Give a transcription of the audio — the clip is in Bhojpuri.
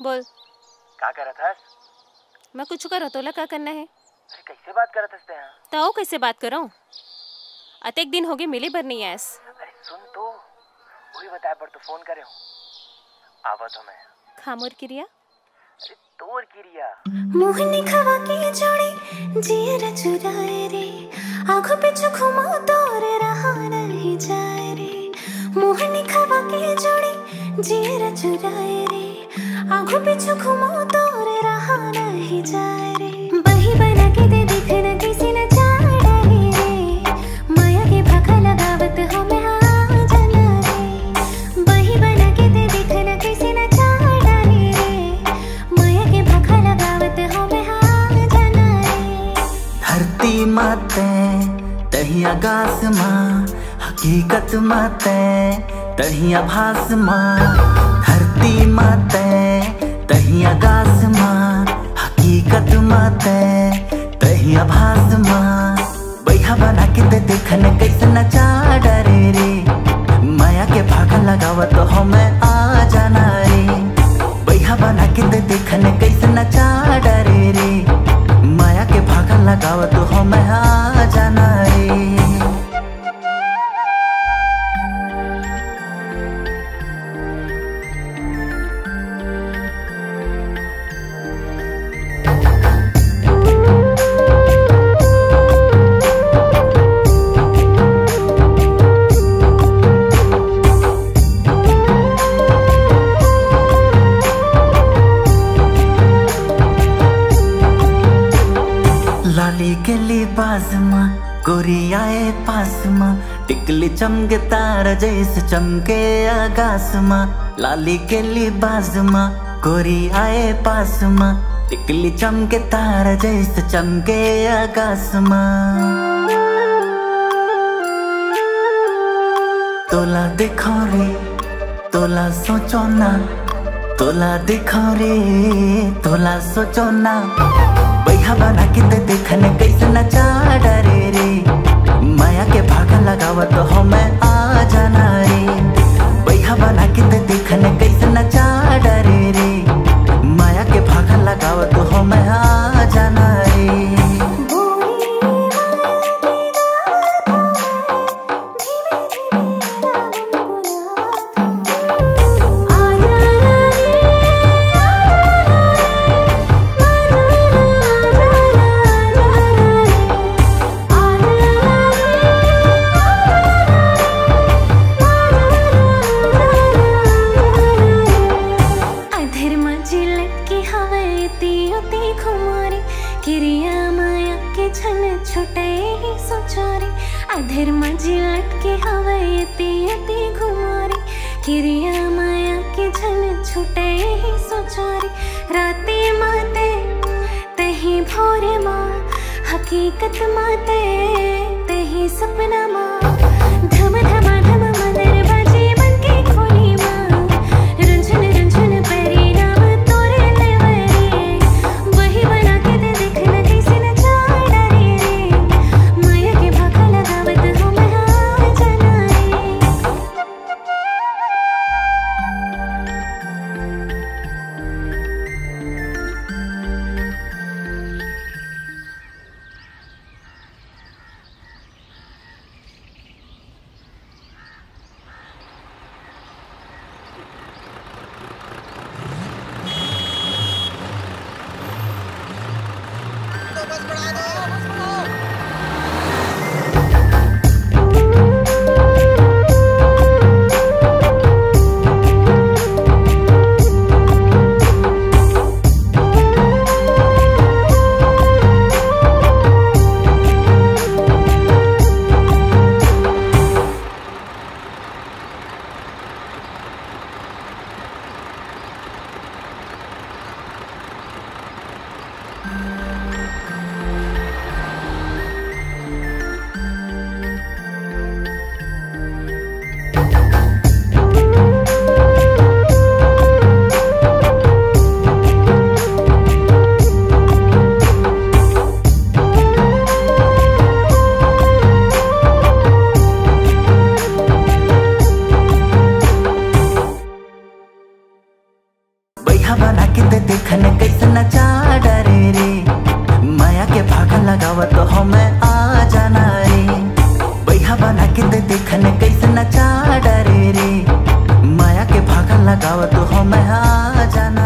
बोल। का करत हस? मैं कुछ करत तोला का करना है? अरे कैसे बात करत हस ते यहाँ? तो कैसे बात करो? अतेक दिन हो गए मिले बर नहीं आयस। अरे सुन तो, वही बताए पर तो फोन करे हूँ। आवत हो मैं। खामोर क्रिया? अरे तोर क्रिया। मोहनी खवा के जोड़ी जियर चुराए रे, आँखों पे चुखुमा तोर रहा नहीं जाए रे। मोहनी खवा के जोड़ी जियर चुराए रे, आँखों पे चुखुमा तोर रहा नहीं जाए रे। बही बना के दे देखना किसी न चाह रे, माया के भाखा लगावत हो मैं आ जाना रे। बही बना के दे देखना किसी न चाह रे, माया के भाखा लगावत हो मैं आ जाना रे। धरती माते तही आकाश माँ, हकीकत माते तही आभास माँ। धरती माते तही आकाश माँ, हकीकत माते तही आभास माँ। बैहा बना के ते देखने कैसे नचा डरे रे, माया के भागा लगावत हो मैं आ जाना रे। बैहा बना के ते देखने कैसे नचा डरे रे, माया के भागा लगावत हो मैं आ जाना रे। लाली के लिबास माँ, गोरी आए पास माँ, टिकली चमके तारा जैसे चमके आकाश माँ। लाली के लिबास माँ, गोरी आए पास माँ, टिकली चमके तारा जैसे चमके आकाश माँ। तोला देखो रे, तोला सोचो ना, तोला देखो रे, तोला सोचो ना। बैहा बना के ते देखने कैसे नचा डरे रे, माया के भागा लगावत हो मैं आ जाना रे। बैहा बना के ते देखने कैसे नचा डरे रे, माया के भागा लगावत हो मैं आ जाना रे। अधर मजी लटके हवाए ते घुमारी, किरिया माया के झन छुटे ही सोचारी। राते माते तही भोरे माँ, हकीकत माते तही सपना माँ। धम धमा धम मदर बाजे बन के खोली माँ, रुंझुन रुंझुन परी नाम तोरे लेवरी। वही बना के दे देखना कैसे नचा डरे रे, माया के भाखा लगावत हो मैं आ जाना रे। बना के देखने कैसे नचा डरे रे, माया के भागा लगाव तो हमें आ जाना रे। बैहा बना के ते देखने कैसे नचा डरे रे, माया के भागा लगाव तो हमें आ जाना।